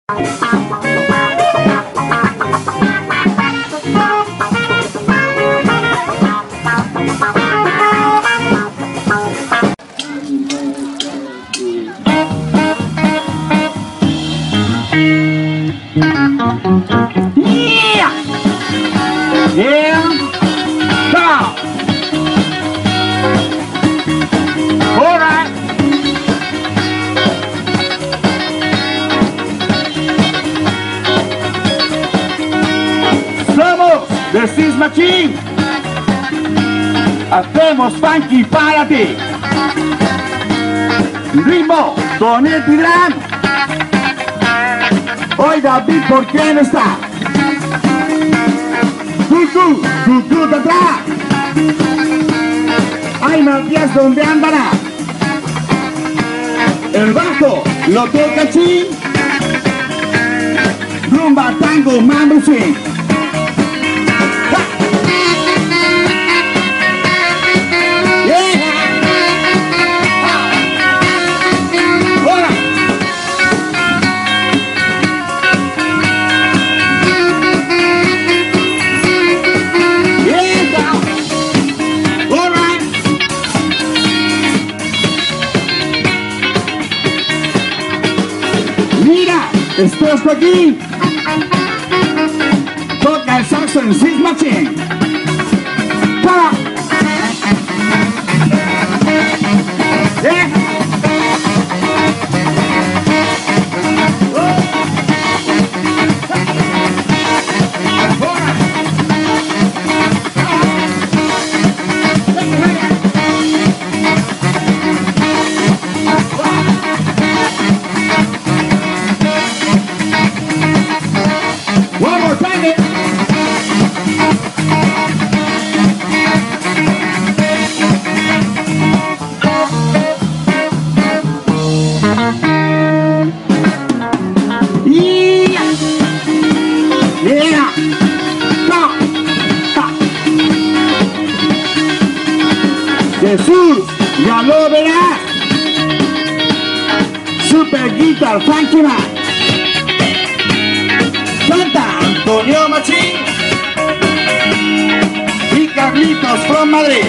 Machín, hacemos funky para ti. Ritmo con el Tidrán. Hoy David, ¿por qué no está? Cucú, atrás. Ay, Matías, ¿dónde andará? El bajo lo toca Chin. Rumba, tango, mambo, swing. Estás aquí. Toca el saxo en Six Machine. ¡Para! Jesús, ya lo verás. Super Guitar Funky Man. Canta Antonio Machín y Carlitos from Madrid.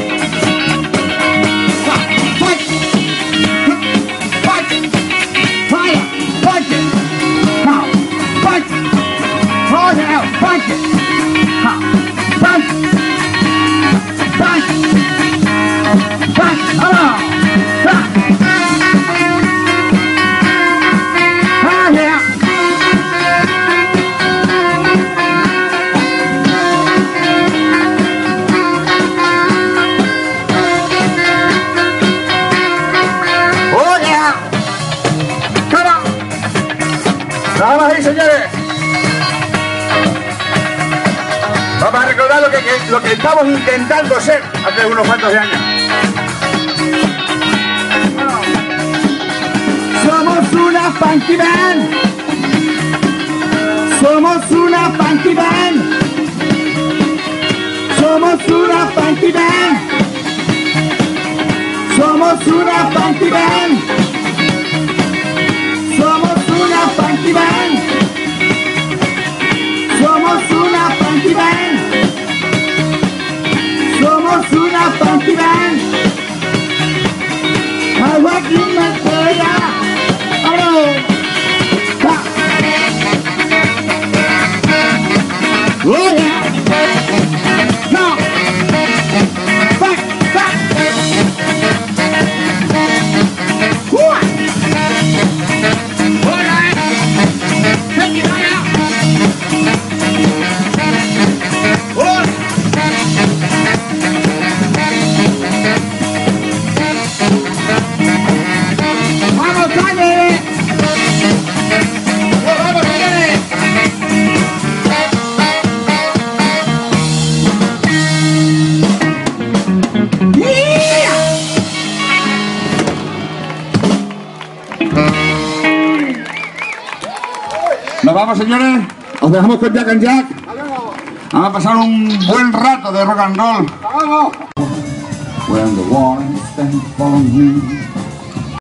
Damas y señores, vamos a recordar lo que estamos intentando ser hace unos cuantos de años. Somos una funky band. Somos una funky band. Somos una funky band. Somos una funky band. Somos una funky band. Somos una funky band. Somos una funky band. Agua aquí me pega. Oh yeah. No. Back. Nos vamos, señores, os dejamos con Jack and Jack. Vamos a pasar un buen rato de rock and roll. When the warning stands for me.